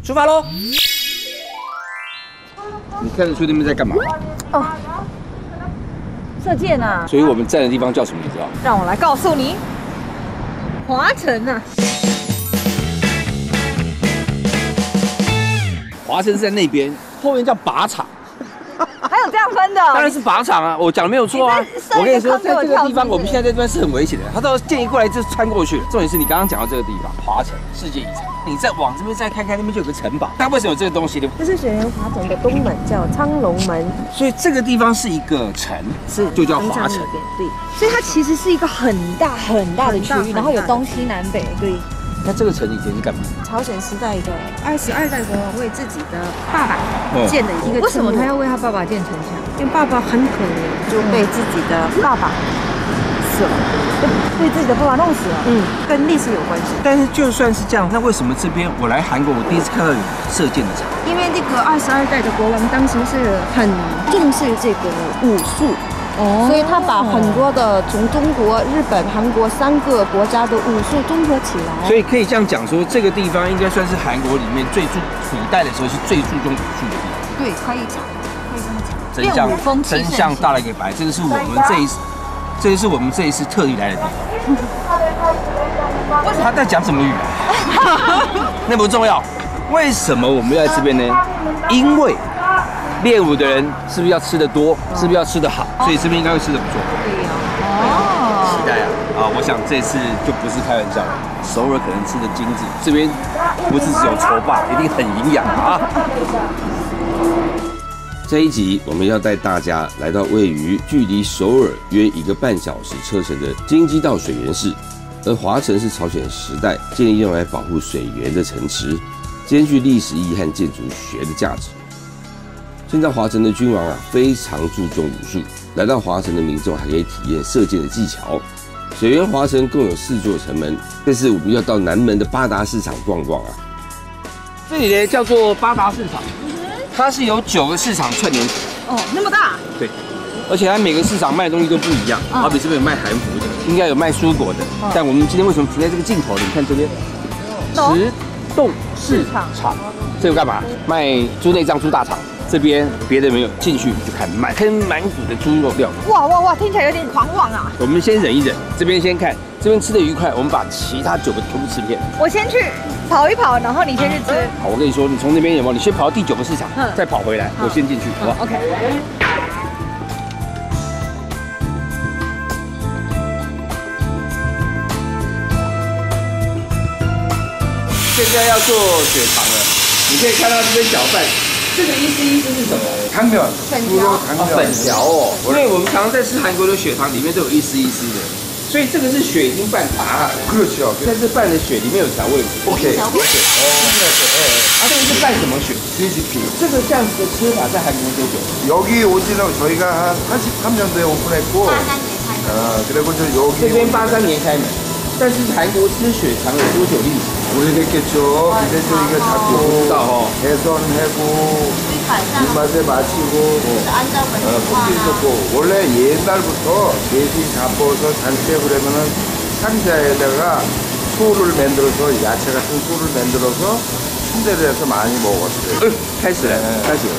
出发喽！你看得出那边在干嘛？ 哦，射箭啊！ 所以我们站的地方叫什么？你知道？ 让我来告诉你，华城啊！ 华城是在那边，后面叫靶场。 还有这样分的？ 当然是靶场啊！我讲的没有错啊！我跟你说，在这个地方，我们现在在这边是很危险的。他到建议过来就穿过去。重点是你刚刚讲到这个地方，华城世界遗产。你再往这边再看看，那边就有个城堡。但为什么有这个东西呢？ 这是水源华城的东门，叫苍龙门。 所以这个地方是一个城，就叫华城。 对， 所以它其实是一个很大很大的区域，然后有东西南北。对。 那这个城以前是干嘛？ 朝鲜时代的22代国王为自己的爸爸建的一个。 为什么他要为他爸爸建城墙？ 因为爸爸很可怜，就被自己的爸爸死了，被自己的爸爸弄死了。跟历史有关系。 但是就算是这样，那为什么这边我来韩国，我第一次看到有射箭的场？ 因为这个22代的国王当时是很重视这个武术。所以他把很多的从中国、日本、韩国3个国家的武术综合起来， 所以可以这样讲说，这个地方应该算是韩国里面古代的时候是最注重武术的地方。 对，可以讲，可以这么讲。 真相大了给白，这个是我们这一次特地来的地方。他在讲什么语啊？那不重要。为什么我们要在这边呢？因为练武的人是不是要吃得多？是不是要吃得好？所以这边应该会吃得不错。 对哦。 期待啊！我想这次就不是开玩笑了。首尔可能吃得精致，这边不是只有筹霸，一定很营养啊！ 这一集我们要带大家来到位于距离首尔约1个半小时车程的京畿道水源市，而华城是朝鲜时代建立用来保护水源的城池，兼具历史意义和建筑学的价值。现在华城的君王非常注重武术，来到华城的民众还可以体验射箭的技巧。水源华城共有4座城门，这次我们要到南门的八达市场逛逛啊。 这里呢叫做八达市场，它是由9个市场串联起来。 哦，那么大。 对，而且它每个市场卖的东西都不一样。好比这边有卖韩服的，应该有卖蔬果的。但我们今天为什么停在这个尽头呢？你看这边，石洞市场，这个干嘛？卖猪内脏、猪大肠。这边别的没有，进去就看满坑满谷的猪肉料理。 哇，听起来有点狂妄啊！ 我们先忍一忍，这边先看，这边吃得愉快，我们把其他9个全部吃遍。 我先去跑一跑，然后你先去吃。 好，我跟你说，你从那边有没有？你先跑到第9个市场，再跑回来，我先进去，好不好 ？OK。 现在要做血肠了，你可以看到这边搅拌。这个意思是什么？汤面，猪肉汤面，粉条哦。因为我们常常在吃韩国的血肠，里面都有一丝一丝的，所以这个是血已经拌杂了。但是拌的血里面有调味。OK。哦。这个是拌什么血？ CGP。这个这样子的吃法在韩国多久？ 여기 오지는 저희가 한 83년도에 오픈했고. 83년. 그리고 여기. 这边83年开门，但是韩国吃血肠有多久历史？ 오래됐겠죠. 이제 또 이게 자꾸 개선하고 입맛에 맞추고 품질 좋고 원래 옛날부터 돼지 잡아서 잔때 그러면은 상자에다가 소를 만들어서 야채 같은 소를 만들어서 순대를 해서 많이 먹었어요. 开始了，开始了。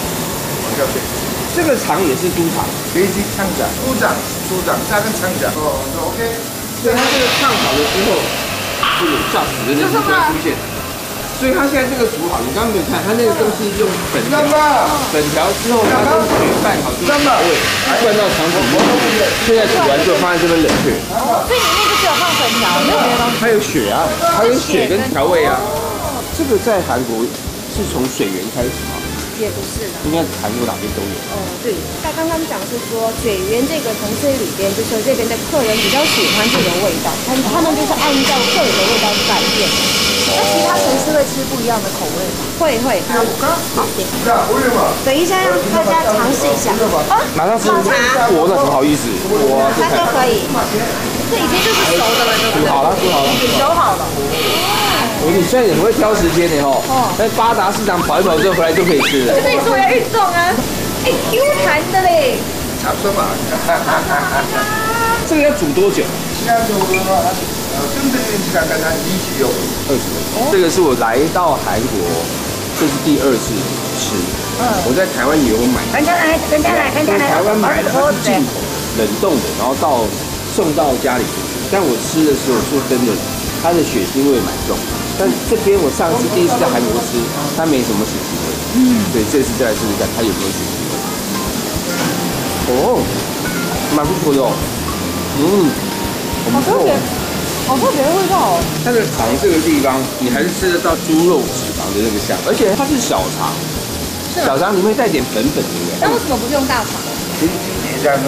这个肠也是猪肠， 돼지 창자, 소장, 작은 창자. 오케이. 所以它这个烫好了之后。 会有炸死的那种会出现，所以它现在这个煮好，你刚刚没有看，它那个东西用粉条之后，它跟血拌好就调味，灌到肠子里面。现在煮完之后放在这边冷却。 所以里面就只有放粉条，没有别的东西。 还有血啊，还有血跟调味啊。这个在韩国是从水源开始吗？ 也不是的， 应该韩国哪边都有。 对，在刚刚讲是说水源这个城市里边，就说这边的客人比较喜欢这个味道，他们就是按照客人的味道去改变。那其他城市会吃不一样的口味吗？会。好，等一下让大家尝试一下。 马上吃。我那不好意思，我它都可以。这已经就是熟的了，对不对？ 煮好了。 熟好了。 你虽然也很会挑时间的哦，在八达市场跑一跑之后回来就可以吃了。 这也是我要运动啊，Q 弹的嘞。 差不多吧。 这个要煮多久？ 뜸 들이는 시간까지 한 20여 분. 20分。这个是我来到韩国，这是第2次吃。我在台湾也有买。台湾买的它是进口冷冻的，然后送到家里。但我吃的时候说真的，它的血腥味蛮重。但这边我上次第1次在韩国吃，它没什么血腥味。对，这次再来试试看它有没有血腥味。哦，蛮不错的哦。 好特别，好特别的味道哦。 它的肠这个地方，你还是吃得到猪肉脂肪的那个香，而且它是小肠，小肠里面带点粉粉，对不对？ 那为什么不是用大肠？ 내장은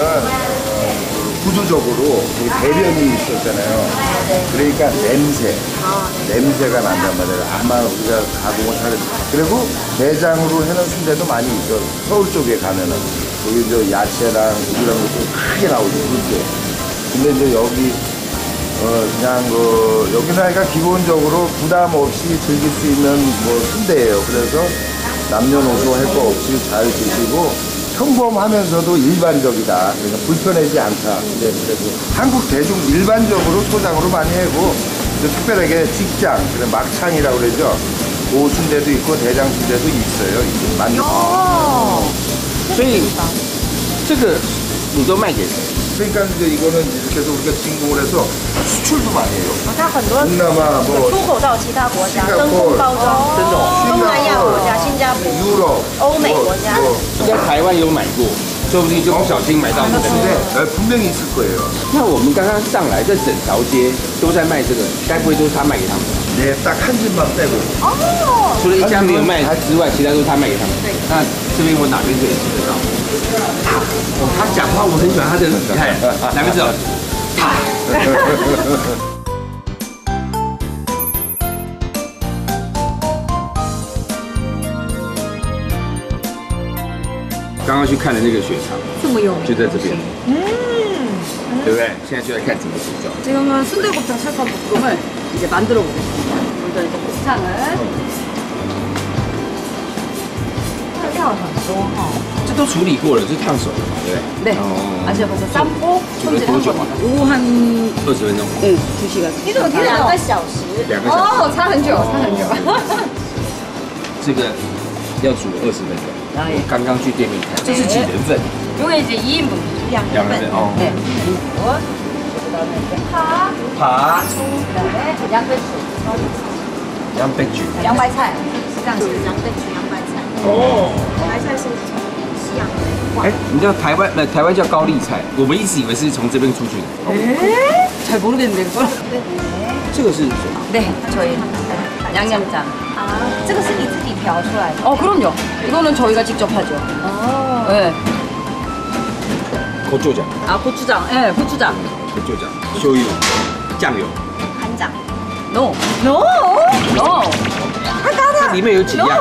구조적으로 대변이 있었잖아요. 그러니까 냄새가 난단 말이에요. 아마 우리가 가공을 하는. 그리고 내장으로 해놓은 순대도 많이 있어. 서울 쪽에 가면은 여기 저 야채랑 이런 것도 크게 나오죠. 그렇게. 근데 이제 여기 그냥 여기는 그러니까 기본적으로 부담 없이 즐길 수 있는 뭐 순대예요. 그래서 남녀노소 할 거 없이 잘 드시고. 평범하면서도 일반적이다. 그러니까 불편하지 않다. 네, 그래서 한국 대중 일반적으로 초장으로 많이 하고 특별하게 직장, 막창이라고 그러죠. 고순대도 있고 대장 순대도 있어요. 이게 많이. 所以这个你都卖给谁？ 그러니까 이제 이거는 이렇게 해서 우리가 진공을 해서 수출도 많이 해요. 它很多 동남아, 뭐 出口到其他国家， 싱가포르 真空包装， 真的哦， 东南亚国家、新加坡、 유럽, 欧美国家。 应该台湾有买过，说不定就不小心买到你的。 근데 분명히 있을 거예요. 那我们刚刚上来，这整条街都在卖这个，该不会都是他卖给他们吧？ 네, 딱 한 집만 빼고. 除了一家没有卖之外，其他都是他卖给他们。那这边我哪边可以吃得到？他讲话我很喜欢他的语态，哪边知道？刚刚去看的那个血肠， 这么有名， 就在这边，对不对？现在就来看怎么煮饺。 지금은 순대곱창 철판 볶음을 이제 만들어 보겠습니다. 먼저 이제 곱창을 料很多哈。 这都处理过了，是烫手的嘛，对不对？ 네. 아시아 버섯 삶고 손질한 多久啊？ 겁니다. 요거 한 20分钟。 2시간. 2个小时。 2个小时。 어, 差很久，差很久。 这个要煮20分钟。我刚刚去店面看，这是几人份？ 요게 이제 2인분. 2人份哦。 네. 그다음에 이제 파, 扒 그다음에 양배추, 양배추. 양발菜, 시장식 羊背曲、洋白菜， 哦。 白菜是西洋的。 哎，你知道台湾叫高丽菜，我们一直以为是从这边出去的。 잘 모르겠는데 그걸. 这个是什么？ 네, 저희 양념장. 啊，这个是你自己调出来的。 그럼요. 이거는 저희가 직접 하죠. 哦， 네. 고추장. 아, 고추장. 네, 고추장. 고추장. 醤油, 酱油. 韩长。 No. No. No. 它里面有几样？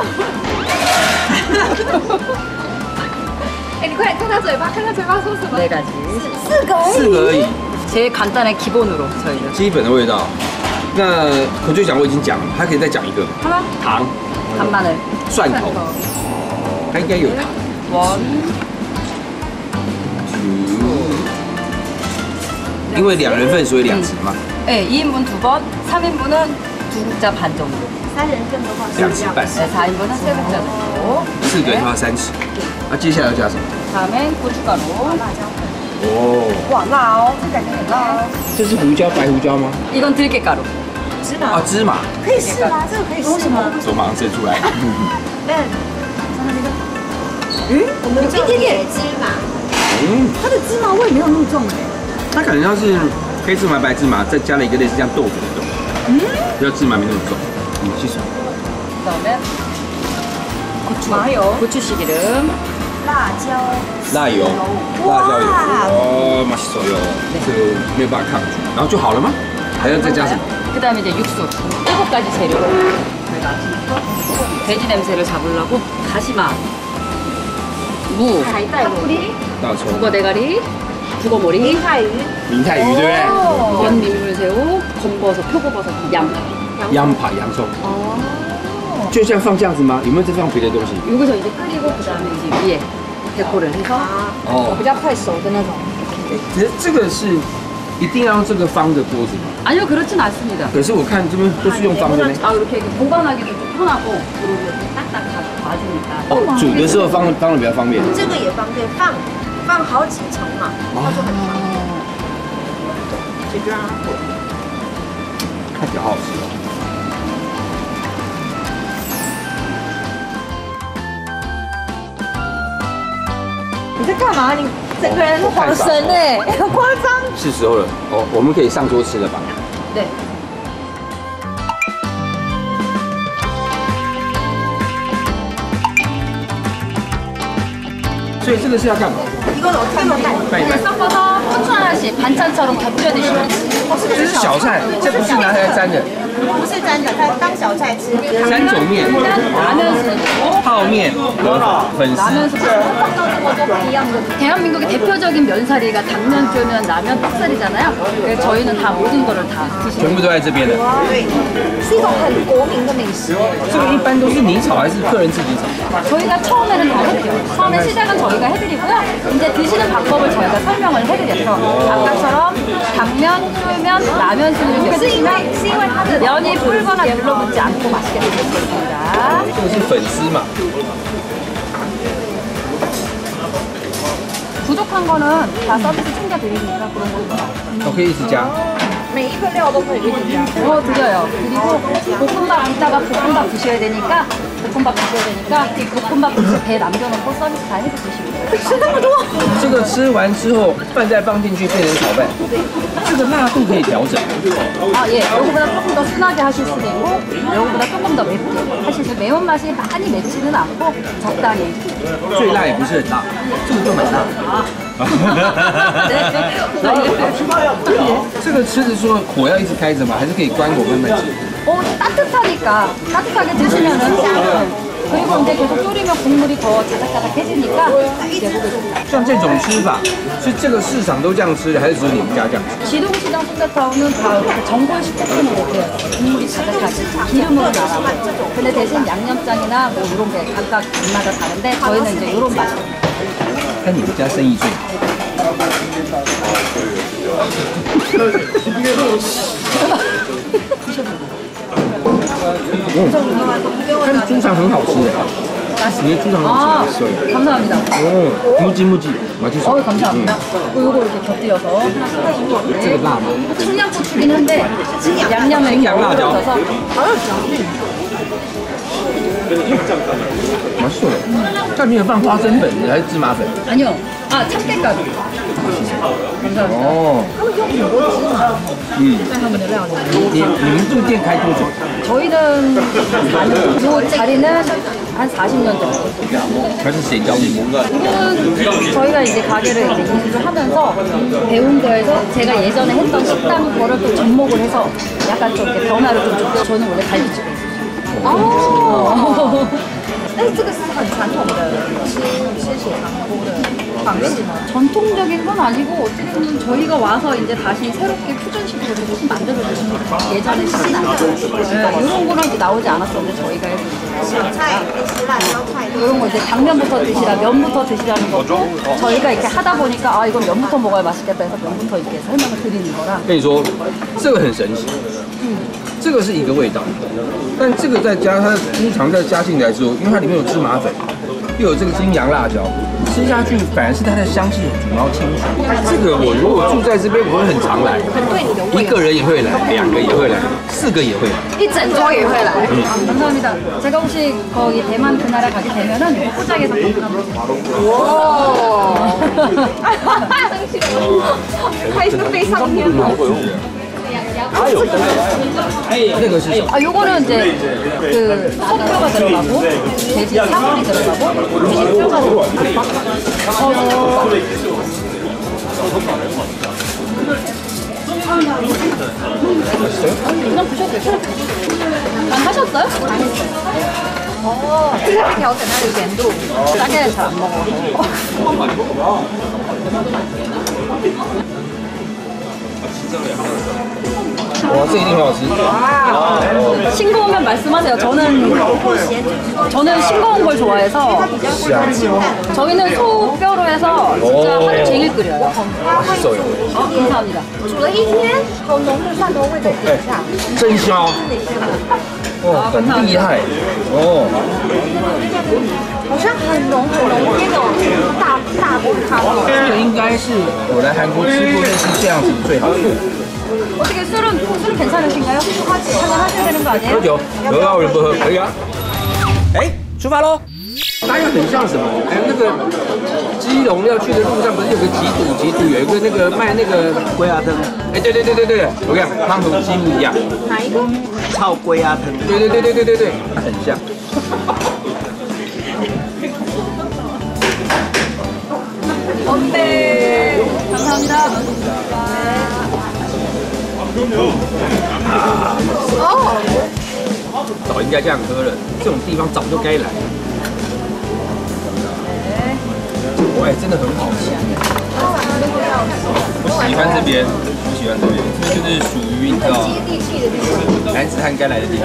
哎，你快看他嘴巴，看他嘴巴说什么？ 네 가지. 4个而已。 제일 간단한 기본으로 저희는. 基本的味道。那고추장我已经讲了，还可以再讲一个吗？ 하나? 糖、 간마늘. 蒜头，它应该有糖。 원. 因为2人份，所以2匙嘛。 네, 2인분 2번, 3인분은 2국자 반 정도. 3人份的话是 2匙半。 네, 4인분은 3국자 정도. 4个人的话3匙。那接下来要加什么？ 다음엔 고춧가루. 哦， 와, 辣哦，这感觉很辣哦。 这是胡椒，白胡椒吗？ 이건 들깨가루. 芝麻啊，芝麻。 可以试吗？这个可以试吗？ 手马上伸出来。 我们就野芝麻， 嗯， 它的芝麻味没有那么重哎。 它感觉像是黑芝麻、白芝麻，再加了一个类似像豆腐的东西。比较芝麻没那么重。其实。 그다음에 고추. 고추씨기름. 辣椒， 辣油，辣椒油，哦，맛있어요。这个没有办法抗拒。然后就好了吗？还要再加什么？ 그다음에 이제 육수. 7가지 재료. 저희가 돼지 냄새를 잡으려고 다시마, 무, 파뿌리, 大葱、 북어 대가리, 북어머리, 明太鱼， 明太鱼，对不对？ 건 민물새우, 검버섯, 표고버섯, 양파. 양파、洋葱。哦。就这样放这样子吗？有没有再放别的东西？ 여기서 이제 끓이고 그다음에 이제 위에 데코를 해서 哦， 比较快熟的那种。 其实这个是一定要用这个方的锅子吗？ 아니요, 그렇진 않습니다. 可是我看这边都是用方的呢。 아, 이렇게 보관하기도 좀 편하고 그리고 이렇게 딱딱 놔주니까. 哦，煮的时候放的比较方便。 这个也方便，放好几层嘛，它就很方便。就让它滚。 看起来好好吃哦。 你在干嘛？你整个人恍神哎，好夸张。 是时候了哦，我们可以上桌吃了吧？ 对。 所以这个是要干嘛？ 이건 어떻게 먹나요? 拌一拌。 섞어서 후추 하나씩 반찬처럼 곁들여 드시면 这是小菜，这不是拿来沾的。 不是沾的，它当小菜吃。 三种面， 라면스, 泡面、粉丝。 라면스 대한민국의 대표적인 면사리가 당면뼈면 라면 떡살이잖아요. 그래서 저희는 다 모든 거를 다 全部都在这边的。 对，是一种很国民的美食。 这个一般都是你炒还是客人自己炒？ 저희가 처음에는 다 해드려요. 처음에 시작은 저희가 해드리고요. 이제 드시는 방법을 저희가 설명을 해드려서 아까처럼 당면, 쫄면, 라면 순으로 드시면 면이 불거나 눌러붙지 않고 맛있게 드실 수 있습니다. 这个是粉丝嘛？ 부족한 거는 다 서비스 챙겨드리니까 그런 거. 我可以一直加。 每一个料都可以一起加。 드려요. 그리고 볶음밥 이따가 볶음밥 드셔야 되니까 이 볶음밥 배 남겨놓고 서비스 다 해서 드시면 돼요. 这个吃完之后，饭再放进去变成炒饭。这个辣度可以调整。 아, 예. 요거보다 조금 더 순하게 하실 수도 있고 요거보다 조금 더 맵게 하실 수 매운맛이 많이 맵지는 않고 적당히. 最辣也不是很辣，这个就蛮辣。 这个吃的时候火要一直开着吗？还是可以关火慢慢吃？ 따뜻하니까 따뜻하게 드시면은 그리고 이제 계속 졸이면 국물이 더 자작자작해지니까 이제 像这种吃法，是这个市场都这样吃的，还是只有你们家这样吃？ 지동시장 솜사타운은 다 이렇게 전골식으로 못해요. 국물이 자작하지 기름으로 나가고 근데 대신 양념장이나 뭐 이런 게 각각 입마다 다른데 저희는 이제 이런 맛이에요. 看你们家生意最好。看猪肠很好吃的，你的猪肠好吃， 감사합니다. 무지 맛있어. 감사합니다. 요거 이렇게 곁들여서 这个辣吗？ 청양고추긴 한데 양념에 청양라죠. 곁들여서 맛있어요. 这里面有放花生粉还是芝麻粉？ 아니요. 아, 참깨가루. 감사합니다. 哦，你们这个店开多久？ 저희는 이 자리는 한 40년 정도. 还是谁教你？ 이거는 저희가 이제 가게를 이제 인수를 하면서 배운 거에서 제가 예전에 했던 식당 거를 또 접목을 해서 약간 좀 이렇게 변화를 좀 줬고 저는 원래 갈비집에 있었어요. 但是这个是很传统的吃血肠锅的方式吗？ 전통적인 건 아니고 어떻게 보면 저희가 와서 이제 다시 새롭게 퓨전식으로 조금 만들어주시는 거 예전에 신나요. 이런 거는 이제 나오지 않았었는데 저희가 해서 小菜可以吃辣椒菜。 이런 거 이제 당면부터 드시라 면부터 드시라는 거고 저희가 이렇게 하다 보니까 아 이건 면부터 먹어야 맛있겠다 해서 면부터 이렇게 설명을 드리는 거라 跟你说，这个很神奇。这个是一个味道，但这个再加它的猪肠再加进来之后，因为它里面有芝麻粉，又有这个京洋辣椒，吃下去反而是它的香气很足，然后清爽。这个我如果住在这边，我会很常来，一个人也会来，两个也会来，4个也会来。 이整桌也会来. 감사합니다. 제가 혹시 거기 대만 그 나라 가게 되면은 이거 포장해서 와. 还是非常甜。 那个是什么？ 아 요거는 이제 그 소뼈가 들어가고 돼지 사골이 들어가고 돼지뼈가 그냥 드셔도 되죠? 안 하셨어요? 안 했어요. 这要调整它的甜度。 짜게 잘 안 먹어서. 哇，这一定很好吃。 싱거우면 말씀하세요. 저는 싱거운 걸 좋아해서 저희는 소뼈로 해서 진짜 하루 종일 끓여요. 맛있어요. 감사합니다. 煮了一天，好浓的蒜头味的底下。 真香。哦，很厉害。哦。 好像很浓那种大骨汤。 这个应该是我来韩国吃过类似这样子最好吃。 어떻게 술은 괜찮으신가요? 한잔 하셔야 되는 거 아니에요? 喝酒，有要人不喝可以啊。哎，出发喽！大概很像什么？还有那个基隆要去的路上，不是有个吉堵有一个那个卖那个龟鸭汤？哎，对，我跟你讲，汤头几乎一样。 哪一个？ 炒龟鸭汤。对，很像。 어때? 감사합니다. 早应该这样喝了，这种地方早就该来。哎，真的很好吃。我喜欢这边，这边就是属于你知道男子汉该来的地方。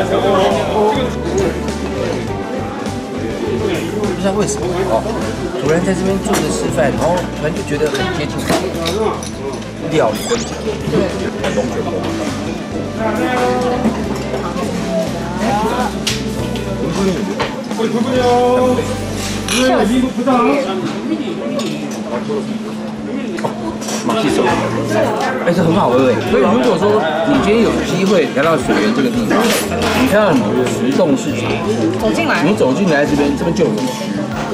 不知道为什么哦，突然在这边坐着吃饭，然后突然就觉得很接近料理跟龙卷风。 马戏手，哎，这很好喝哎。所以如果说你今天有机会来到水源这个地方，你看到你的食冻市场， 走进来， 你走进来这边就有一区，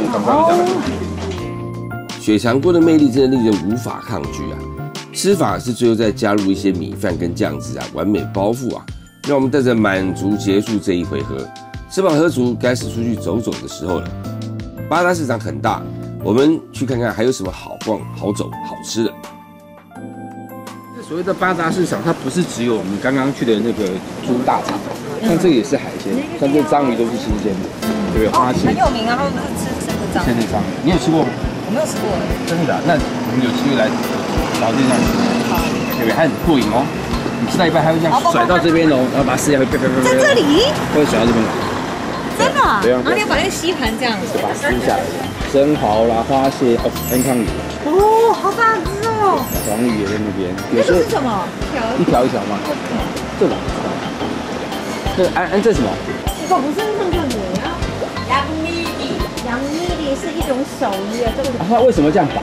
血肠锅的魅力真的令人无法抗拒啊！吃法是最后再加入一些米饭跟酱汁啊，完美包覆啊，让我们带着满足结束这一回合。吃饱喝足，该是出去走走的时候了。八大市场很大，我们去看看还有什么好逛、好走、好吃的。 所谓的八大市场，它不是只有我们刚刚去的那个猪大肠，像这个也是海鲜，像这章鱼都是新鲜的，对不对？花旗很有名啊，他们都是吃这个章。 现在章鱼，你有吃过吗？ 我没有吃过。 真的？那我们有机会来找店上吃，对不对？还很过瘾哦。你吃到一半还会这样甩到这边哦，然后把它撕下来，在这里？ 会甩到这边来。 真的？ 对啊。 然后你要把那个吸盘这样子， 把它撕下来。生蚝啦、花蟹、安康鱼。 哦，好大只哦。 黄鱼也在那边。 那个是什么？ 一条一条吗？这个。这这什么？ 这个不是那个鱼啊，羊米里是一种手鱼啊，这个。 它为什么这样绑？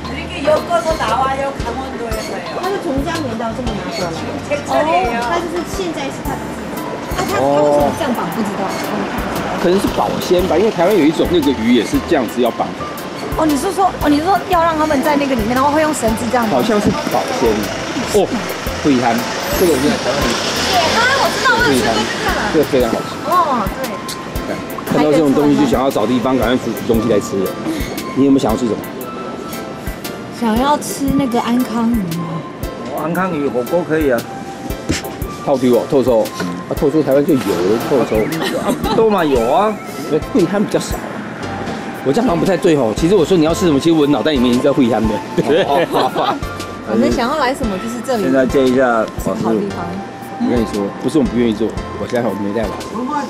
它是从家棉到这么拿过来。哦，它就是现在是它的。它为什么这样绑不知道？ 可能是保鲜吧，因为台湾有一种那个鱼也是这样子要绑。 哦，你是说要让他们在那个里面，然后会用绳子这样？ 好像是保鲜。哦，贵憨，这个我现在台湾很。 我知道，我有吃过这个非常好吃。 哦，对。 看到这种东西就想要找地方赶快煮东西来吃了。你有没有想要吃什么？ 想要吃那个安康鱼吗？ 安康鱼火锅可以啊。套丢哦，透抽。啊，透抽台湾就有透抽。都嘛有啊，贵憨比较少。我这样好像不太对哦。其实我说你要吃什么，其实我脑袋里面已经在贵憨的。 我们想要来什么就是这里。 现在接一下好地方。 我跟你说，不是我们不愿意做，我现在我没带碗。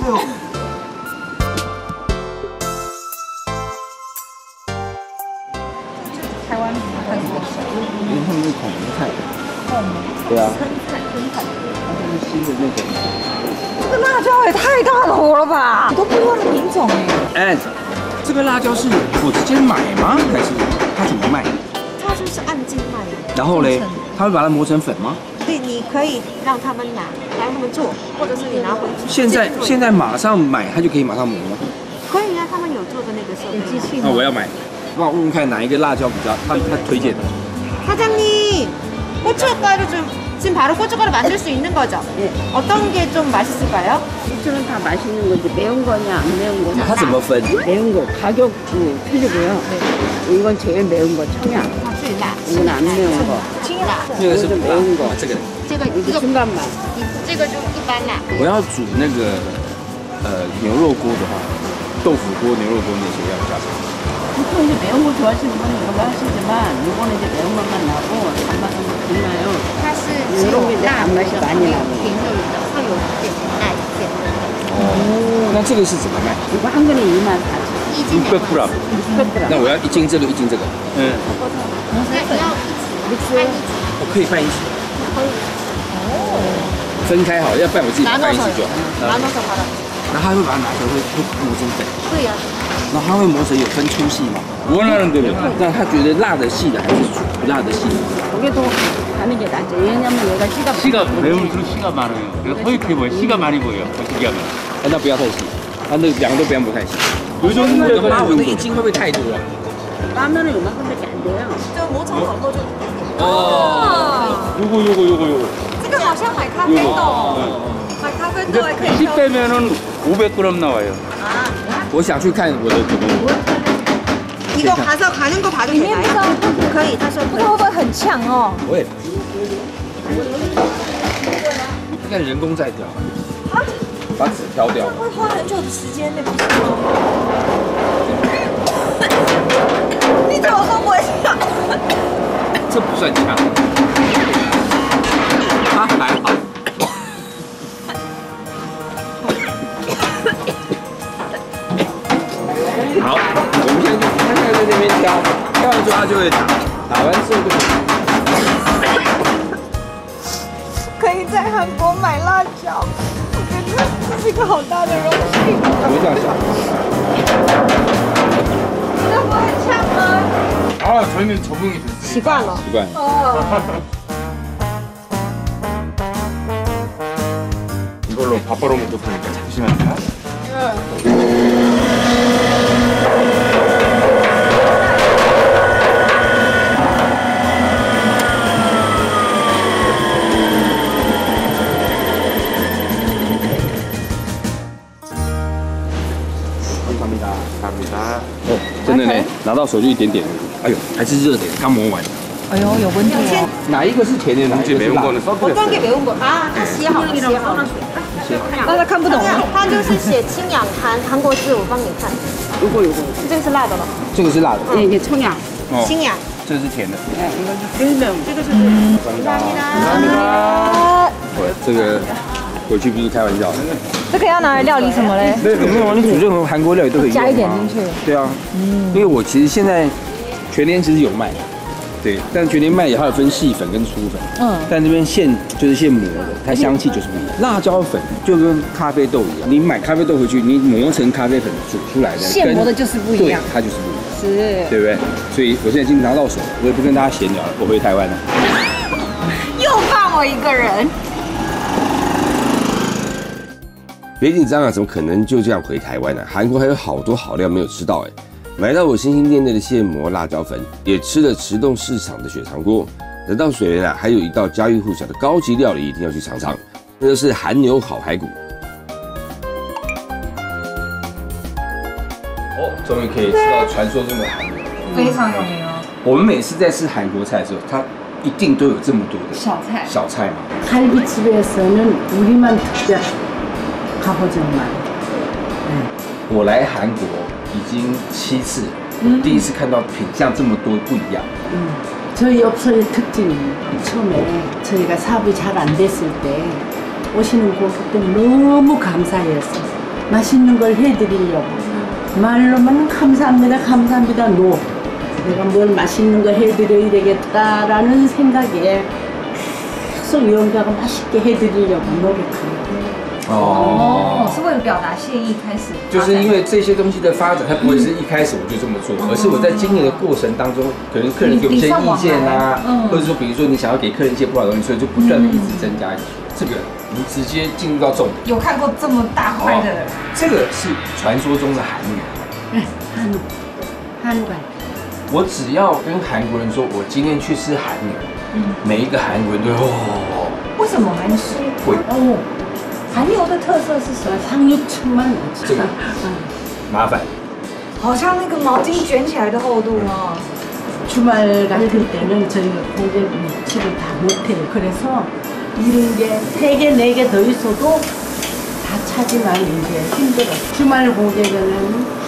台湾很多小， 因为他们是孔菜。对啊。它是新的那种。 这个辣椒也太大头了吧！都不一样的品种哎。 这个辣椒是我直接买吗？还是它怎么卖？ 它就是按斤卖的。 然后嘞，他会把它磨成粉吗？ 对，你可以让他们拿，让他们做，或者是你拿回去。 现在马上买，它就可以马上磨吗？ 可以啊，他们有做的那个设备机器。 那我要买，帮我问问看哪一个辣椒比较他推荐的。 사장님, 고춧가루 좀 지금 바로 고춧가루 만들 수 있는 거죠? 네. 어떤 게 좀 맛있을까요? 이쪽은 다 맛있는 거지. 매운 거냐 안 매운 거냐. 它怎么分？ 매운 거 가격도 틀리고요. 이건 제일 매운 거 청양. 이건 안 매운 거. 那个是 매운 거. 这个 이거 중간 맛. 这个就一般啦。 我要煮那个牛肉锅的话，豆腐锅、牛肉锅那些要加什么？ 보통 이제 매운 거 좋아하시는 분은 이걸로 하시지만 이거는 이제 매운 맛만 나고 단맛은 달라요. 它是只有辣的，没有甜的，然后有一点点爱甜的。 哦，那这个是怎么卖？ 이거 한 근에 24,000원. 600g。 600g. 那我要一斤这个，一斤这个。嗯。 那你要一起拌一起， 我可以拌一起。 可以。 分开好，要拌我自己把它拌一起就好。 拿多少好了？ 然后他会把它拿出来，会磨成粉。 对呀。 然后他会磨成有分粗细嘛。원하는 대로。让他觉得辣的细的还是不辣的细的。 그게 더 가는 게 낫죠. 왜냐면 얘가 씨가 매울수록 씨가 많아요. 그래서 허옇게 보여. 씨가 많이 보여. 어떻게 하면. 那不要太细，那两个都不要磨太细。 요 정도면 妈，我那一斤会不会太多啊？ 까면은 요만큼밖에 안 돼요. 就磨成粉后就。 哦。 요거. 这个好像买咖啡豆，买咖啡豆还可以 씨 빼면은 500g 나와요. 我想去看我的可能。 이거 가서 가는 거 봐도 되나요?可以，他说可以。会不会很呛哦？ 不会。应该人工在雕，把纸挑掉。 会花很久的时间呢，不是吗？你怎么说不会呛？ 这不算呛，它还好。好，我们现在他现在在那边挑，挑完之后他就会打完之后就。 可以在韩国买辣椒，我觉得这是一个好大的荣幸。 不会这样想。 这不会呛吗？ 아, 저희는 적응이 됐어요. 习惯了。 习惯。 이걸로 밥 벌어 먹고 보니까 잠시만요. 감사합니다. 哦，真的呢，拿到手就一点点。哎呦，还是热的，刚磨完。 哎呦，有温度哦。 哪一个是甜的，哪一个是辣的？ 어떤 게 매운 거? 아, 다写好了，写好了。大家看不懂，它就是写清氧韩国字，我帮你看。 요거. 这个是辣的了， 这个是辣的， 예, 이게 청양. 哦， 清氧。 这个是甜的。 예, 이거 불명. 这个是这个回去不是开玩笑的。 这个要拿来料理什么嘞？ 没有，你煮任何韩国料理都可以用加一点进去。 对啊，因为我其实现在全联其实有卖。 对，但全联卖也还有分细粉跟粗粉，但这边现就是现磨的，它香气就是不一样。辣椒粉就跟咖啡豆一样，你买咖啡豆回去，你磨成咖啡粉煮出来的， 现磨的就是不一样， 对，它就是不一样， 是， 对不对？所以我现在已经拿到手，我也不跟大家闲聊了，我回台湾了。 又放我一个人。 别紧张啊，怎么可能就这样回台湾呢？韩国还有好多好料没有吃到哎。 买到我心心念念的现磨辣椒粉，也吃了池洞市场的血肠锅。等到水源啊，还有一道家喻户晓的高级料理，一定要去尝尝，那就是韩牛烤排骨。 哦，终于可以吃到传说中的韩牛， 非常有名哦。 我们每次在吃韩国菜的时候，它一定都有这么多的小菜嘛。 갈비집에서는 우리만 특별 갑오징어만. 我来韩国。 已经7次，第一次看到品相这么多不一样。 저희 업소의 특징이 처음에 저희가 사업이 잘 안 됐을 때 오시는 고객들 너무 감사해서 맛있는 걸 해드리려고 말로만 감사합니다 노 내가 뭘 맛있는 거 해드려야 되겠다라는 생각에 계속 영가가 맛있게 해드리려고 노력합니다. 哦，是为了表达谢意开始。 就是因为这些东西的发展，它不会是一开始我就这么做，而是我在经营的过程当中，可能客人有一些意见啊，或者说比如说你想要给客人一些不好的东西，所以就不断的一直增加。这个你直接进入到重点。 有看过这么大块的？ 这个是传说中的韩女。 한관。 我只要跟韩国人说，我今天去吃韩女，每一个韩国人都哦。 为什么韩式？ 会哦。 韩牛的特色是什么？ 상류층만 这个麻烦， 好像那个毛巾卷起来的厚度哦。 주말 같은 때는 저희가 고객 위치를 다 못해요. 그래서 이런 게 3개, 4개 더 있어도 다 차지만 이제 힘들어. 주말 고객은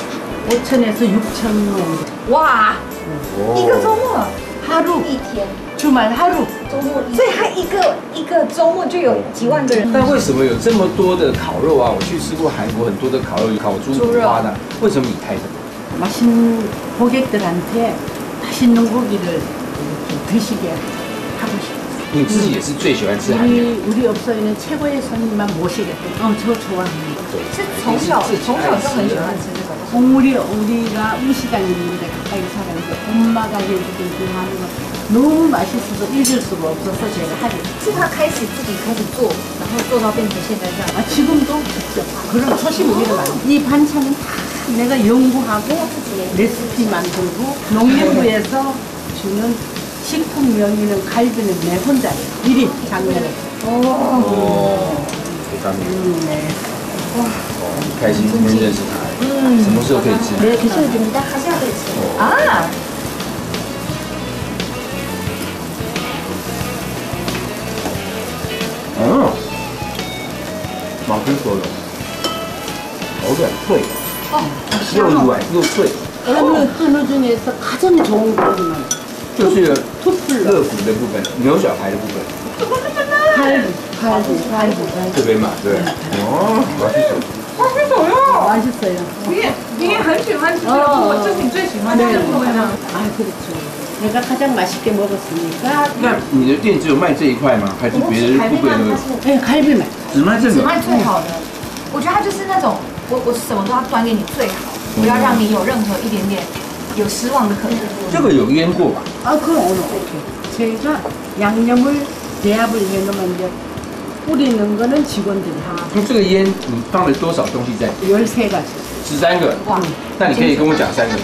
5천에서 6천 원. 哇，一个周末 하루 一天 주말 하루. 周末所以他一个周末就有几万个人。 但为什么有这么多的烤肉啊？我去吃过韩国很多的烤肉，烤猪五花的，为什么你开的？ 맛있는 고객들한테 맛있는 고기를 드시게 하고 싶어요. 你自己也是最喜欢吃韩面， 우리 업소에는 최고의 손님만 모시겠다. 저 좋아합니다. 是从小就很喜欢吃这个。 우리가 우시장 있는데 가까이 살았는데 엄마가 해주던 그 하는 거 너무 맛있어서 잊을 수가 없어서 제가 하게 됐어요. 是他自己开始做，然后做到变成现在这样。 지금도 그런 초심을 잃어가요. 이 반찬은 다 내가 연구하고 레시피 만들고 농림부에서 주는 식품 명의는 갈비는 내 혼자예요. 1인 작년에. 오，这方面， 네. 很开心今天认识他，什么时候可以吃？ 네, 드셔도 됩니다. 하셔야 되지. 啊， 马哥说的，口感脆，又软又脆， 한우 중에서 가장 좋은 고기는 就是肋 투플러. 骨的部分，牛小排的部分， 갈비. 这边嘛，对，哦， 맛있어요. 이게很喜欢吃这个部位，这是你最喜欢吃的部位吗？ 아, 그렇죠. 내가 가장 맛있게 먹었으니까. 那你的店只有卖这一块吗？还是别的部分都有？ 네, 갈비만. 只卖这个？ 只卖最好的。我觉得他就是那种，我什么都要端给你最好，不要让你有任何一点点有失望的可能。 这个有腌过吧？ 아, 그럼 오늘 오케이. 제가 양념을 배합을 해놓으면 이제 뿌리는 거는 직원들이 하고 那这个腌你放了多少东西在？ 13가지. 13个。哇，那你可以跟我讲3个吗？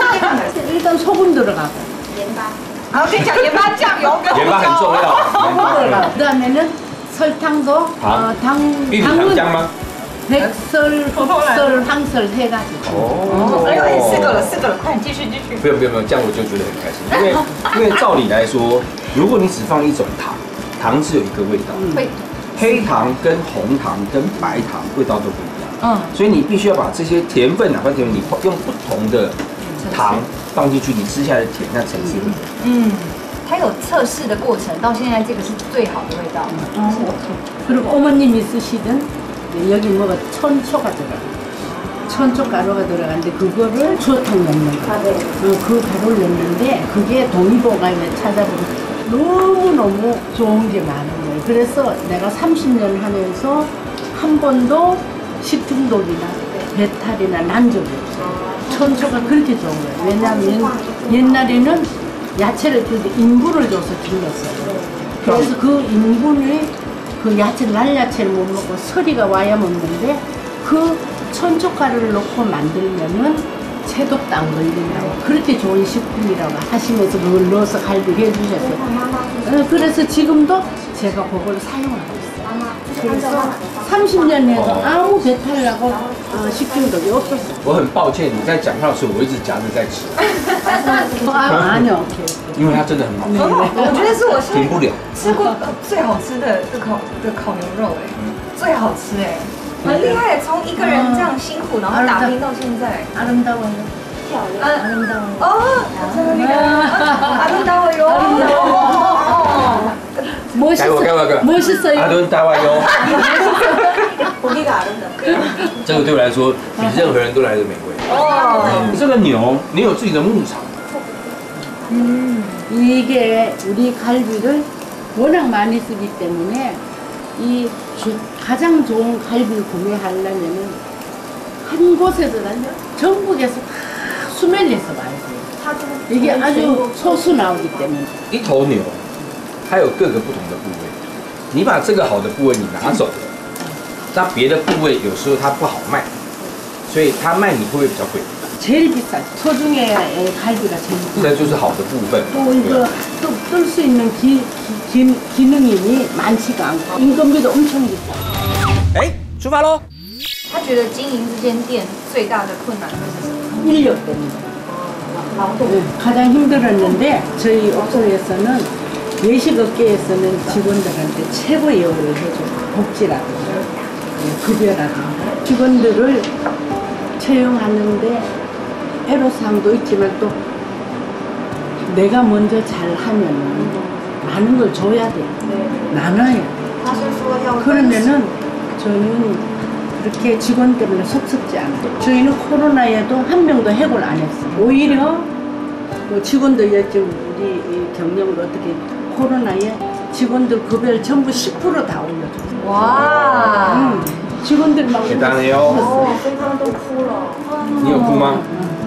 일단 소금 들어가고 然后跟你讲盐巴酱油跟盐巴很重要。 소금 들어가고 그다음에는 설탕도 玉米糖浆吗？ 백설, 흑설, 황설 3가지. 哦， 哎呦，4个了，快点继续。 不用，这样我就觉得很开心，因为照理来说，如果你只放一种糖，糖只有一个味道， 会黑糖跟红糖跟白糖味道都不一样，所以你必须要把这些甜分哪怕甜分，你用不同的糖放进去，你吃下来的甜那层次会不一样。 它有测试的过程，到现在这个是最好的味道。 그리고 어머님이 쓰시던 여기 뭐가 천초가 들어가. 천초 가루가 들어가는데 그거를 추어탕 넣는 거예요. 그 가루를 넣는데 그게 동의보감에 찾아보면 너무너무 좋은 게 많은 거예요. 그래서 내가 30년 하면서 한 번도 식중독이나 배탈이나 난 적이 없어요. 천초가 그렇게 좋은 거예요. 왜냐하면 옛날에는 야채를 들 때 인분을 줘서 길렀어요. 그래서 그 인분이 그 야채, 날야채를 못 먹고 서리가 와야 먹는데 그 천초가루를 넣고 만들면은 체독도 안 걸린다고 그렇게 좋은 식품이라고 하시면서 그걸 넣어서 갈비를 해주셨어요. 그래서 지금도 제가 그걸 사용하고 있어요. 그래서 30년 해도 아무 배탈 나고 식중독이 없었어요. 我很抱歉，你在讲话的时候，我一直夹着在吃， 아니요. 因为它真的很好吃， 我觉得是我停不了。 吃过最好吃的烤牛肉最好吃很厉害，从一个人这样辛苦，然后打拼到现在。 아름다워요. 漂亮， 아름다워요. 아름다워요. 멋있어요. 阿伦大外哟， 고기가 아름답고요. 这个对我来说比任何人都来的美味。这个牛，你有自己的牧场， 이게 우리 갈비를 워낙 많이 쓰기 때문에 이 가장 좋은 갈비를 구매하려면은 한 곳에서 아니라 전국에서 다 수매해서 와야 돼요. 이게 아주 소수 나오기 때문에. 一头牛，它有各个不同的部位，你把这个好的部位你拿走了，那别的部位有时候它不好卖，所以它卖你会不会比较贵？ 제일 비싸죠. 소중에 갈비가 제일 비싸요. 这就是好的部分。 또 이거 뜰 수 있는 기능이 많지가 않고 인건비도 엄청 비싸요. 哎，出发喽！ 他觉得经营这间店最大的困难会是什么？ 인력 때문에. 가장 힘들었는데 저희 업소에서는 외식업계에서는 직원들한테 최고 예우를 해줘요. 복지라든가 급여라든가 직원들을 채용하는데 애로사항도 있지만 또 내가 먼저 잘하면 많은 걸 줘야 돼. 나눠야. 그러면은 저는 그렇게 직원 때문에 속썩지 않아요. 저희는 코로나에도 한 명도 해고를 안 했어요. 오히려 뭐 직원들 요즘 우리 경력을 어떻게 코로나에 직원들 급여를 전부 10% 다 올려줬어요. 와. 직원들만 대단해요. 你有哭吗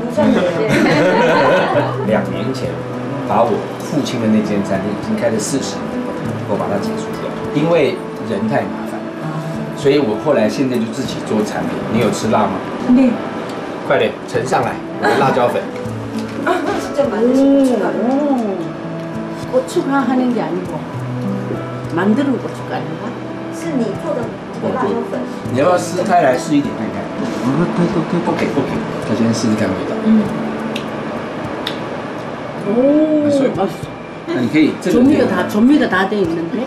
？2年前，把我父亲的那间餐厅已经开了40年，我把它结束掉，因为人太麻烦，所以我后来现在就自己做产品。你有吃辣吗？ 네. 快点盛上来，我的辣椒粉。 고추가 하는 게 아니고 만드는 고춧가루인가? 是你做的辣椒粉。 你要不要撕开来试一点看看？不给，他先试试看味道。 오, 맛있어요? 맛있어. 那你可以这个 조미가 다 돼 있는데.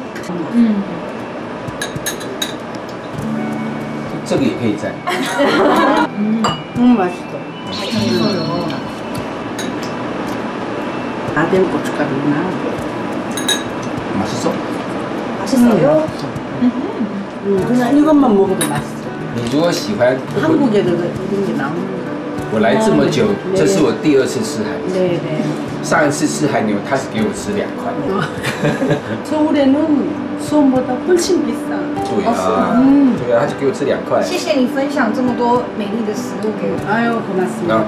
这个也可以蘸。 맛있어. 다 된 고춧가루구나. 맛있어? 맛있어요? 그냥 이것만 먹어도 맛있어. 你如果喜欢， 한국에도 이런 게 나오는 거야. 我来这么久，这是我第2次吃韩牛。 네네. 上一次吃韩牛，他是给我吃2块。 서울에는 수원보다 훨씬 비싸. 对啊，对啊，他就给我吃2块。 谢谢你分享这么多美丽的食物给我。 아유 고맙습니다.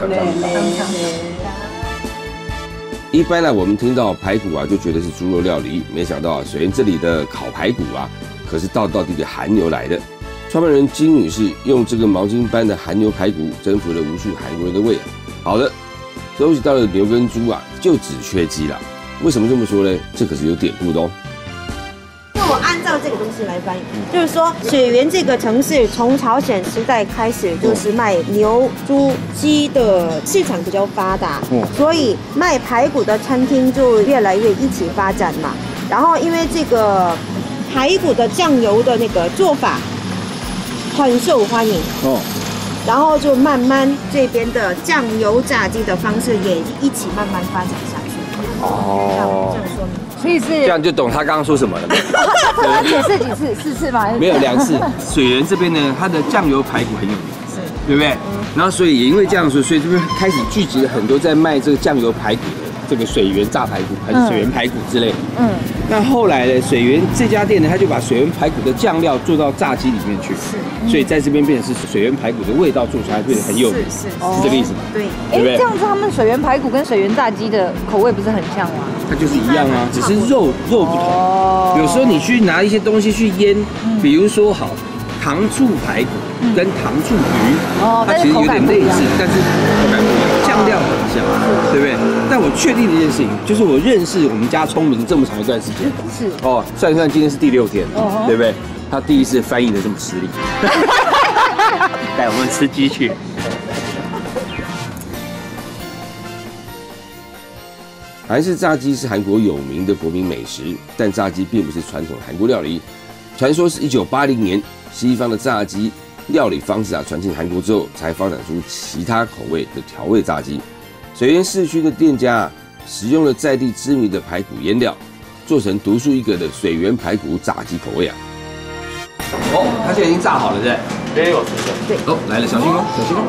네. 一般呢，我们听到排骨啊，就觉得是猪肉料理，没想到水源这里的烤排骨啊，可是道地的韩牛来的。创办人金女士用这个毛巾般的韩牛排骨征服了无数韩国人的胃。好的，周期到了牛跟猪啊，就只缺鸡了。为什么这么说呢？这可是有典故的哦。 那我按照这个东西来翻译，就是说水源这个城市从朝鲜时代开始就是卖牛、猪、鸡的市场比较发达，所以卖排骨的餐厅就越来越一起发展嘛。然后因为这个排骨的酱油的那个做法很受欢迎，然后就慢慢这边的酱油炸鸡的方式也一起慢慢发展下去。哦，这样说明。 所以是这样就懂他刚刚说什么了。 他解释几次？4次吗？ 没有2次。水源这边呢，它的酱油排骨很有名，对不对？然后所以也因为这样说，所以这边开始聚集了很多在卖这个酱油排骨的这个水源炸排骨还是水源排骨之类。那后来呢，水源这家店呢，他就把水源排骨的酱料做到炸鸡里面去，所以在这边变成是水源排骨的味道做出来变得很有名，是这个意思吗？ 对。 哎，这样子他们水源排骨跟水源炸鸡的口味不是很像吗？ 它就是一样啊，只是肉不同。有时候你去拿一些东西去腌，比如说好糖醋排骨跟糖醋鱼，它其实有点类似，但是口感不一样，酱料很像，对不对？但我确定的一件事情，就是我认识我们家聪明这么长一段时间， 是哦，算一算今天是第6天，对不对？他第一次翻译的这么吃力，带我们吃鸡去。 韩式炸鸡是韩国有名的国民美食，但炸鸡并不是传统韩国料理。传说是1980年西方的炸鸡料理方式传进韩国之后，才发展出其他口味的调味炸鸡。水源市区的店家使用了在地知名的排骨腌料，做成独树一格的水源排骨炸鸡口味啊。 哦，它现在已经炸好了，对不对？对，我吃的。对。哦，来了，小心哦，小心哦。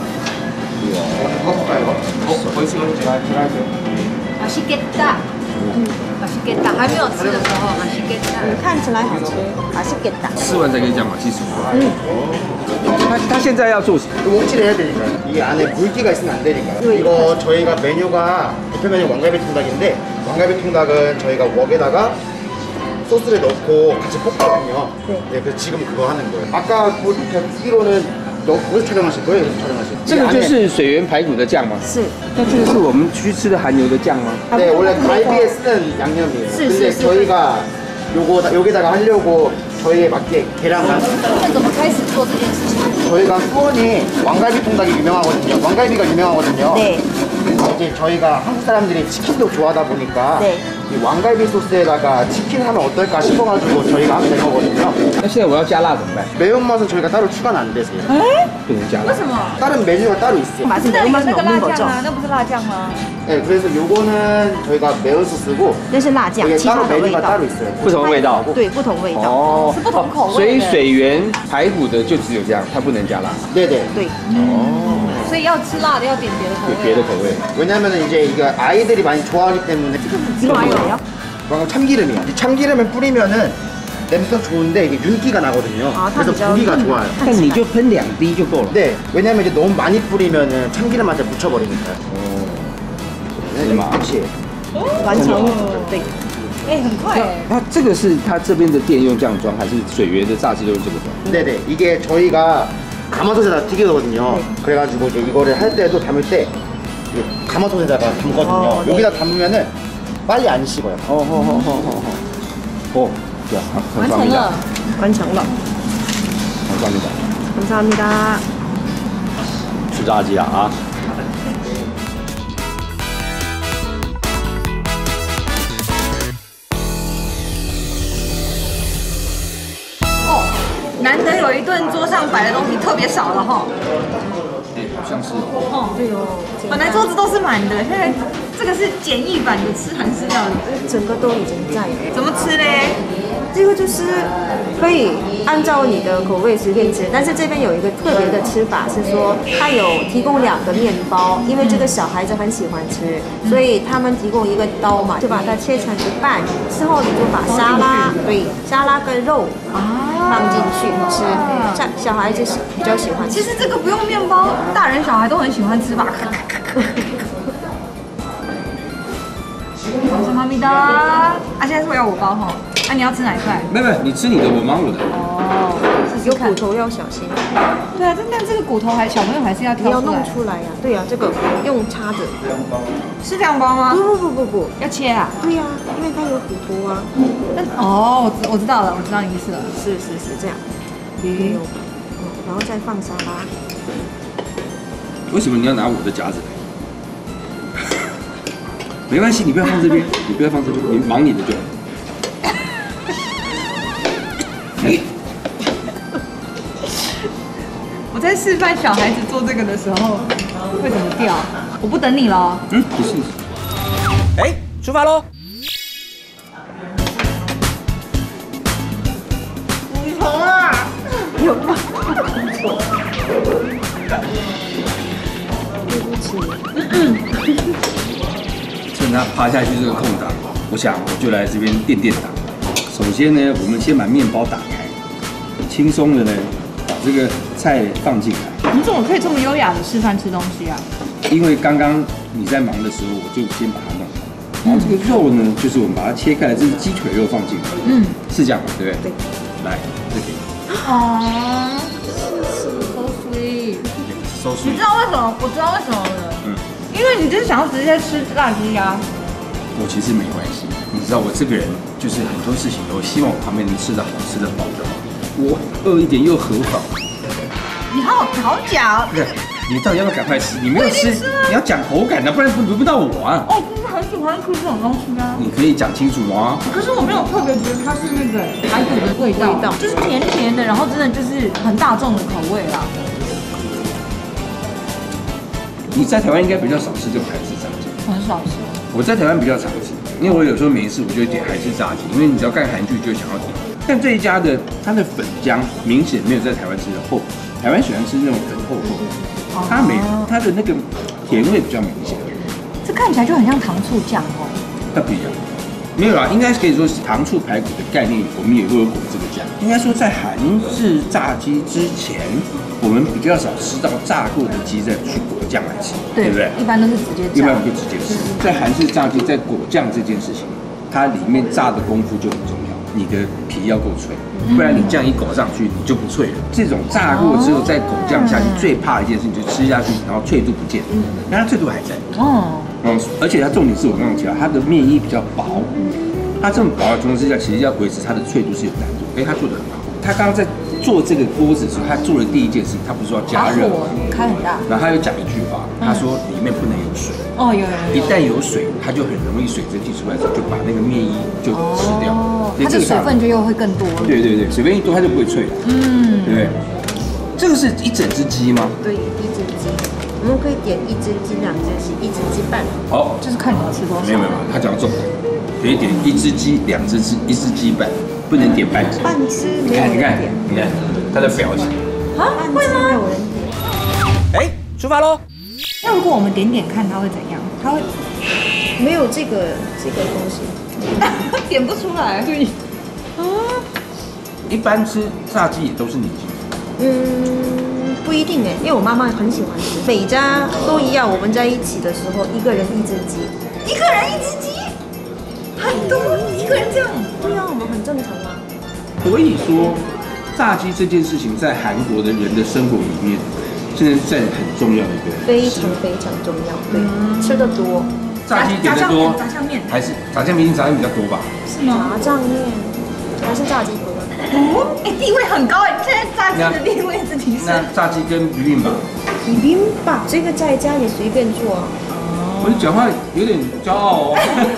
哇，回去我 맛있겠다. 맛있겠다. 还没有吃的时候 맛있겠다. 看起来好吃，맛있겠다. 吃完才可以讲맛있어. 他现在要做什么？ 옥지를 해야 되니까요. 이 안에 물기가 있으면 안 되니까요. 이거 저희가 메뉴가 대표 메뉴 왕갈비 통닭인데 왕갈비 통닭은 저희가 웍에다가 소스를 넣고 같이 볶거든요. 네, 그래서 지금 그거 하는 거예요. 아까 보기로는 여기서 촬영하실 거예요? 여기서 촬영하실 거예요? 这个就是水源排骨的酱吗？ 是。 那这个是我们去吃的韩牛的酱吗？ 네, 원래 갈비에 쓰는 양념이에요. 근데 저희가 여기다가 하려고 저희에 맞게 계란만. 怎么开始做这件事情？ 저희가 수원이 왕갈비 통닭이 유명하거든요. 왕갈비가 유명하거든요. 네. 이제 저희가 한국 사람들이 치킨도 좋아하다 보니까 네. 이 왕갈비 소스에다가 치킨 하면 어떨까 싶어가지고 저희가 하게 된 거거든요. 那现在我要加辣怎么办？ 매운맛은 저희가 따로 추가는 안 되세요. 不能加辣。为什么？ 다른 메뉴가 따로 있어요. 맛은 那 매운맛은 那个 없는 辣酱 거죠? 啊，那不是辣酱吗？ 네, 그래서 요거는 저희가 매운 소스고 那是辣酱， 이게 其他 따로 的味 메뉴가 道 따로 。 있어요. 不同味道。 对，不同味道。 哦， 是不同口味的所以水源排骨的就只有这样，它不能加辣。 네네. 对， 所以要吃辣的要点别的口有味。 别的口味。 왜냐면은 이제 이게 아이들이 많이 좋아하기 때문에 이거 아니에요? 방금 참기름이야. 이 참기름을 뿌리면은 냄새가 좋은데 이게 윤기가 나거든요. 아, 그래서 진짜? 보기가 좋아요. 但你就喷2滴就够了。 네, 왜냐면 이제 너무 많이 뿌리면은 참기름 맛에 묻혀버리니까요. 네, 그치. 完成。对， 哎，很快哎。 那这个是它这边的店用这样装，还是水源的炸鸡都用这个装？ 네네, 이게 저희가 가마솥에다 튀기거든요. 그래가지고 이제 이거를 할 때도 담을 때 이게 가마솥에다가 담거든요. 네. 여기다 담으면은 빨리 안 식어요. 哦，对啊，很方便， 完成了， 很方便。 감사합니다。 吃炸鸡啊！ 难得有一顿桌上摆的东西特别少了哈。 好像是。 哦，对哦。本来桌子都是满的，现在这个是简易版的吃韩式料理。 整个都已经在了。 怎么吃嘞？ 这个就是可以按照你的口味随便吃，但是这边有一个特别的吃法是说，它有提供2个面包，因为这个小孩子很喜欢吃，所以他们提供一个刀嘛，就把它切成一半，之后你就把沙拉，对，沙拉跟肉放进去吃，小孩子是比较喜欢吃。 其实这个不用面包，大人小孩都很喜欢吃吧。妈咪的啊，现在是要我包哈，啊你要吃哪一块？ 没有，你吃你的，我忙我的。 哦， 有骨头要小心， 对啊，但这个骨头小朋友还是要你要弄挑出来。 出来呀。对呀，这个用叉子。 是这样包吗？ 不， 要切啊？ 对呀，因为它有骨头啊。 哦，我知道了，我知道你意思了。 是这样。然后再放沙拉。 为什么你要拿我的夹子来？没关系，你不要放这边，你不要放这边，你忙你的就好。 我在示范小孩子做这个的时候会怎么掉，我不等你了。 你试试。哎，出发喽！ 骨头啊！ 有吗？对不起。 趁他趴下去这个空档，我想我就来这边垫档。首先呢，我们先把面包打开，轻松的呢把这个菜放进来。 你怎么可以这么优雅的示范吃东西啊？ 因为刚刚你在忙的时候，我就先把它弄好。然后这个肉呢，就是我们把它切开来，这是鸡腿肉放进来。是这样嘛，对不对？ 对。 来，这给你。 哦，so sweet。你知道为什么？我知道为什么了。因为你就是想要直接吃辣鸡呀。 我其实没关系，你知道我这个人就是很多事情都希望我旁边人吃得好，吃得饱就好。我饿一点又何妨？ 你好讲。 对，你到底要不要赶快吃？你没有吃，你要讲口感的，不然轮不到我啊。 哦，就是很喜欢吃这种东西啊。 你可以讲清楚吗？ 可是我没有特别觉得它是那个排骨的味道，就是甜甜的，然后真的就是很大众的口味啦。 你在台湾应该比较少吃这种韩式炸鸡。 很少吃。 我在台湾比较常吃，因为我有时候没事我就点韩式炸鸡，因为你只要看韩剧就想要点。但这一家的它的粉浆明显没有在台湾吃的厚，台湾喜欢吃那种粉厚厚的，它没它的那个甜味比较明显。 这看起来就很像糖醋酱哦。 它不一样，没有啦，应该可以说是糖醋排骨的概念，我们也会有裹这个酱。应该说在韩式炸鸡之前，我们比较少吃到炸过的鸡再去裹酱来吃，对不对？ 一般都是直接一般不直接吃。在韩式炸鸡在裹酱这件事情，它里面炸的功夫就很重要，你的皮要够脆，不然你酱一裹上去你就不脆了。这种炸过之后再裹酱下去，最怕一件事情就是吃下去然后脆度不见，但它脆度还在。而且它重点是我刚刚提到，它的面衣比较薄，它这么薄的情况之下，其实要维持它的脆度是有难度。他做的很好。他刚刚在做这个锅子的时候，他做的第一件事情，他不是说加热， 开很大。 然后他有讲一句话，他他说里面不能有水。 哦，有。 一旦有水，它就很容易水蒸气出来之后，就把那个面衣就吃掉。 哦，它的水分就又会更多。 对，水分一多它就不会脆了。对不对？这个是一整只鸡吗？ 对，一只鸡。我们可以点1只鸡、2只鸡、1只鸡半。 好， 就是看你要吃多少。 没有，他讲重点，可以点1只鸡、2只鸡、1只鸡半，不能点半只。 半只你看他的表情。 啊，会吗？ 哎，出发喽！ 那如果我们点看，它会怎样？它会没有这个东西， 点不出来。对。 一般吃炸鸡也都是你鸡。 不一定哎，因为我妈妈很喜欢吃，每家都一样。我们在一起的时候，一个人1只鸡，1个人1只鸡，很多，1个人这样。对啊，我们很正常啊。 所以说，炸鸡这件事情在韩国的人的生活里面，现在占很重要的一个， 非常重要。对，吃的多。 炸鸡点的多， 炸酱面还是炸酱面？炸酱面比较多吧？ 是吗？ 炸酱面还是炸鸡多？ 地位很高哎，现在炸鸡的地位是提升。 那炸鸡跟 bibimbap这个在家里随便做啊。 我讲话有点骄傲哦。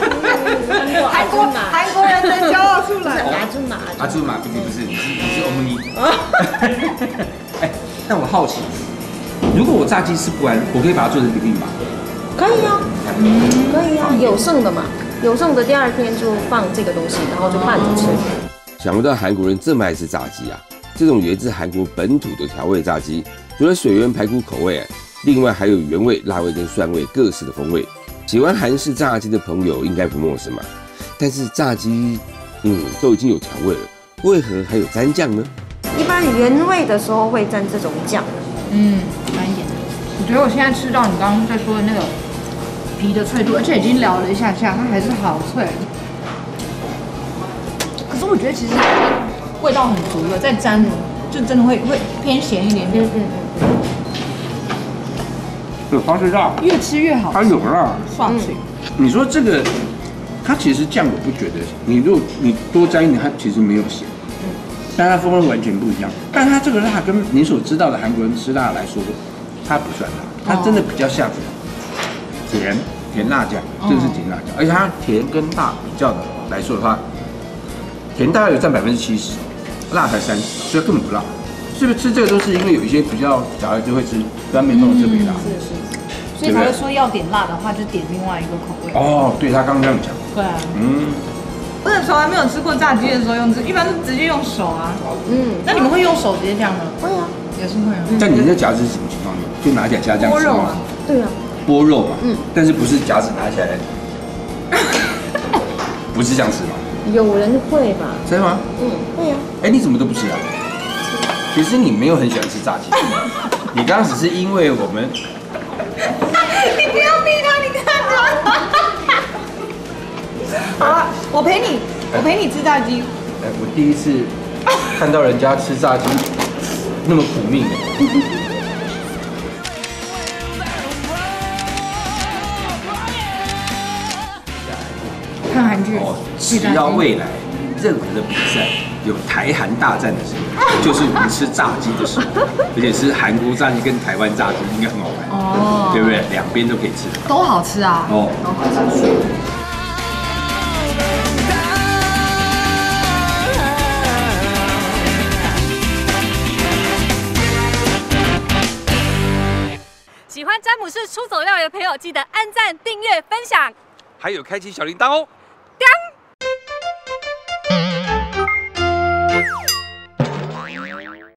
韩国人的骄傲出来。 阿朱玛不是，你是欧姆尼。哎，但我好奇，如果我炸鸡吃不完，我可以把它做成bibimbap。 可以啊，可以啊，有剩的嘛，有剩的第2天就放这个东西，然后就拌着吃。 想不到韩国人这么爱吃炸鸡啊！这种源自韩国本土的调味炸鸡，除了水源排骨口味，另外还有原味、辣味跟蒜味各式的风味。喜欢韩式炸鸡的朋友应该不陌生嘛。但是炸鸡，都已经有调味了，为何还有蘸酱呢？ 一般原味的时候会蘸这种酱。 沾一点。我觉得我现在吃到你刚刚在说的那个皮的脆度，而且已经聊了一下，它还是好脆。可是我觉得其实味道很足了，再沾就真的会偏咸一点点。 有花生辣， 越吃越好吃。 它有辣， 爽脆。 你说这个，它其实酱我不觉得，如果你多沾一点，它其实没有咸。但它风味完全不一样。但它这个辣跟你所知道的韩国人吃辣来说，它不算辣，它真的比较像甜辣酱，真的是甜辣酱，而且它甜跟辣比较的来说的话，甜大概有占70%，辣才30%，所以根本不辣。是不是吃这个都是因为有一些比较小孩子会吃，他没弄特别辣， 所以才会说要点辣的话就点另外一个口味。 哦，对他刚刚这样讲。 对啊。我从来没有吃过炸鸡的时候用这，一般都直接用手啊。那你们会用手直接这样吗？ 会啊， 也是会啊。 但你那夹子是什么情况呢？就拿起来夹这样吃吗？ 对啊。 剥肉嘛。但是不是夹子拿起来？不是这样吃吗？ 有人会吧？ 真的吗？ 会啊。 哎，你怎么都不吃啊？其实你没有很喜欢吃炸鸡，你刚刚只是因为我们。 你不要逼他，你看着。好了，我陪你吃炸鸡。 我第一次看到人家吃炸鸡那么苦命的。 看韩剧， 只要未来任何的比赛有台韩大战的时候，就是我们吃炸鸡的时候，而且吃韩国炸鸡跟台湾炸鸡应该很好玩，对不对？两边都可以吃， 都好吃啊，都好吃。 喜欢詹姆士出走料理的朋友，记得按赞、订阅、分享， 还有开启小铃铛哦。